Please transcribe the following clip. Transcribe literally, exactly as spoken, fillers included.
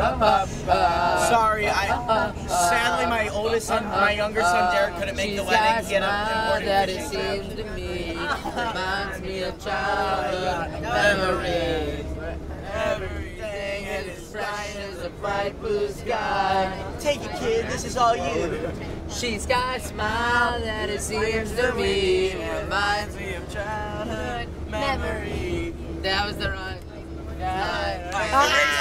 Sorry, I sadly my oldest son, my younger son Derek couldn't make She's the got wedding. a He had smile an that important it fishing seems trip. to me reminds me of childhood memories. Everything is bright as a bright blue sky. Take it, kid. This is all you. She's got a smile that it seems to me reminds me of childhood memories. That was the wrong.